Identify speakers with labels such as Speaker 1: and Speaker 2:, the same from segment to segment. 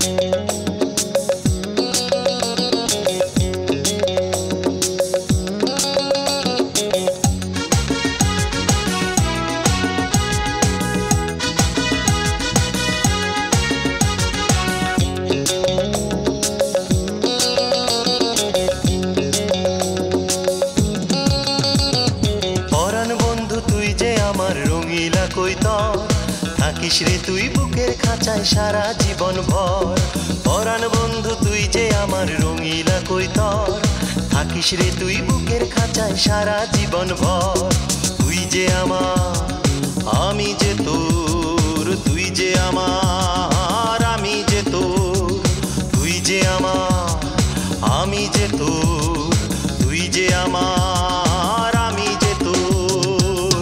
Speaker 1: থাকিস রে তুই বুকের খাঁচায় সারা জীবন ভর। পরাণ বন্ধু তুই যে আমার রঙিলা কৈতর, থাকিস রে তুই বুকের খাঁচায় সারা জীবন ভর। তুই যে আমার আমি যে তোর, তুই যে আমার আমি যে তোর, তুই যে আমার আমি যে তোর, তুই যে আমার আমি যে তোর।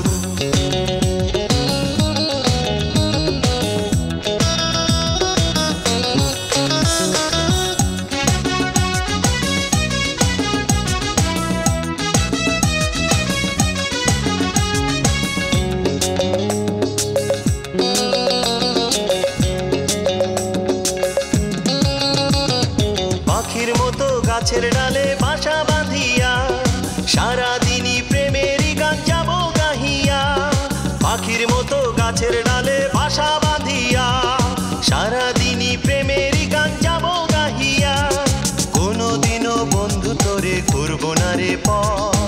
Speaker 1: গাছের ডালে বাসা বাঁধিয়া সারাদিনই প্রেমেরই গান যাব গাহিয়া। পাখির মতো গাছের ডালে বাসা বাঁধিয়া সারাদিনই প্রেমেরই গান যাব গাহিয়া। কোনোদিনও বন্ধু তোরে করব না রে পর,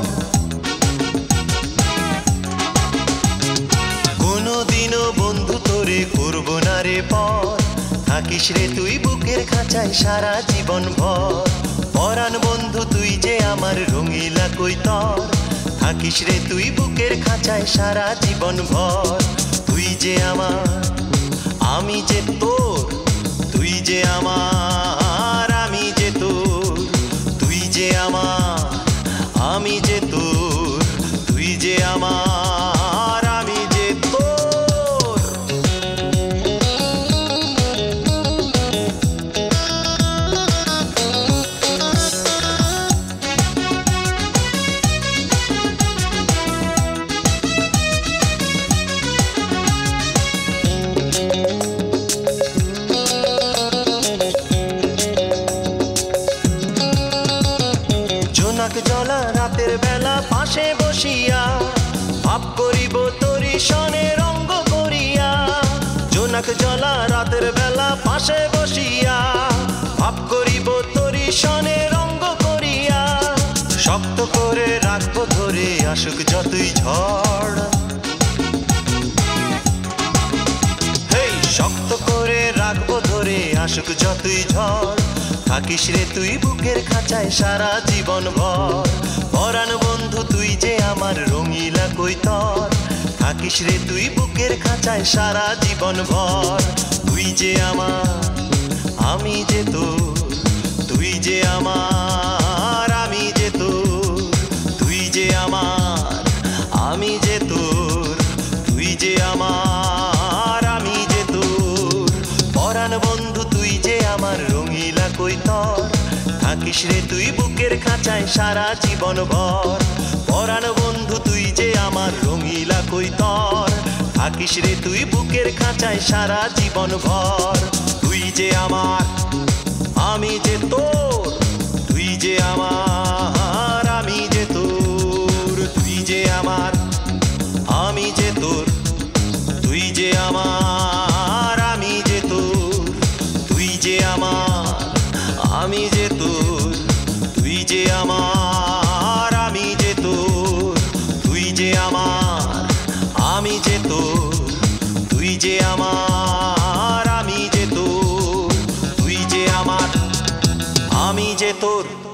Speaker 1: কোনোদিনও বন্ধু তোরে করব না রে পর। থাকিস রে তুই বুকের খাঁচায় সারা জীবন ভর। পরাণ বন্ধু তুই যে আমার রঙিলা কৈতর, থাকিস রে তুই বুকের খাঁচায় সারা জীবন ভর। তুই যে আমার আমি যে তোর, তুই যে আমার আমি যে তোর, তুই যে আমার আমি যে তোর, তুই যে আমার আমি যে তোর। জোনাক জলা রাতের বেলা পাশে বসিয়া ভাব করিব তোরি সনে রঙ্গ করিয়া। জোনাক জলা রাতের বেলা পাশে বসিয়া ভাব করিব তোরি সনে রঙ্গ করিয়া। শক্ত করে রাখবো ধরে আসুক যতই ঝড়, হেই শক্ত করে রাখবো ধরে আসুক যতই ঝড়। থাকিস রে তুই বুকের খাঁচায় সারা জীবন ভর। পরাণ বন্ধু তুই যে আমার রঙিলা কৈতর, থাকিস রে তুই বুকের খাঁচায় সারা জীবন ভর। তুই যে আমার আমি যে তোর, তুই যে আমার আমি যে তোর, তুই যে আমার আমি যে তোর, তুই যে আমার আমি যে তোর। পরাণ বন্ধু তুই যে আমার রঙিলা কৈতর, থাকিস রে তুই বুকের খাঁচায় সারা জীবন ভর। পরাণ বন্ধু তুই যে আমার রঙিলা কৈতর, থাকিস রে তুই বুকের খাঁচায় সারা জীবন ভর। তুই যে আমার আমি যে তোর, তুই যে আমার আমি যে তোর, তুই যে আমার আমি যে তোর, তুই যে আমার আমি যে তোর, তুই যে আমার আমি যে তোর, তুই যে আমার আমি যে তোর, তুই যে আমার আমি যে তোর, তুই যে আমার আমি যে তোর, তুই যে আমার আমি যে তোর।